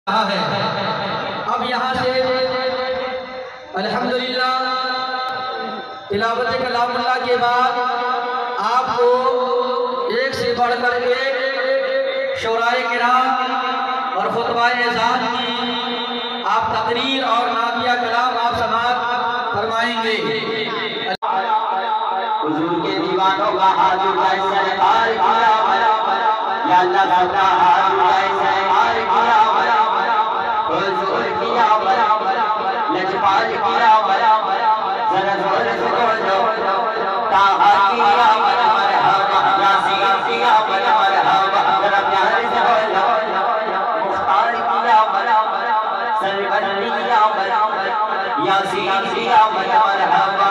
है। अब यहाँ से अल्हम्दुलिल्लाह तिलावत कलामुल्लाह के बाद आपको एक से बढ़कर एक शोराए किराम और खुतबाए एज़ान की आप तकरीर और नातिया कलाम आप समाअत फरमाएंगे। हुजूर के दीवानों का हाथ उठाए सरकार किया या अल्लाह का हाथ उठाए सरकार किया हुजूर किया लजपाल किया जरा जोर से बोलो ताहा किया मरहबा यासीन किया मरहबा जरा प्यार से बोलो मुख्तार किया सरवर किया यासीन किया मरहबा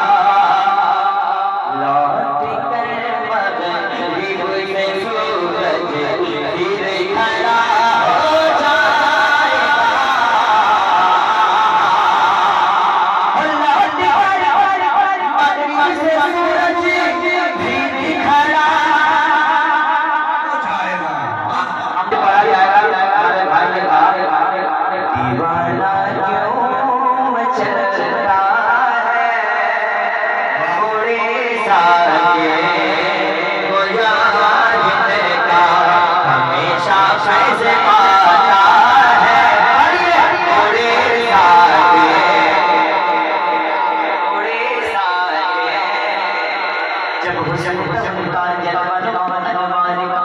जब